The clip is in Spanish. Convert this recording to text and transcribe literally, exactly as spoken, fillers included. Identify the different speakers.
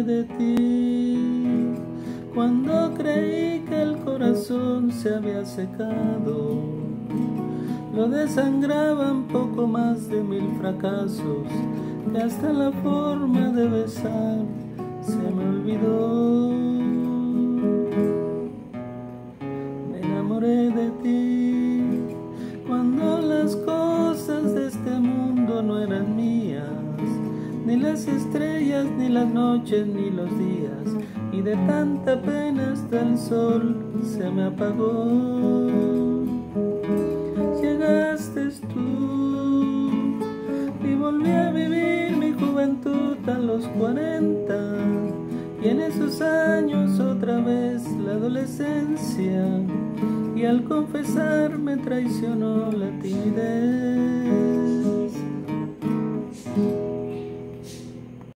Speaker 1: de ti. Cuando creí que el corazón se había secado, lo desangraban poco más de mil fracasos, que hasta la forma de besar se me olvidó. Me enamoré de ti cuando las cosas de este mundo no eran mías, ni las estrellas, ni las noches, ni los días, y de tanta pena hasta el sol se me apagó. Llegaste tú y volví a vivir mi juventud a los cuarenta, y en esos años otra vez la adolescencia, y al confesar me traicionó la timidez.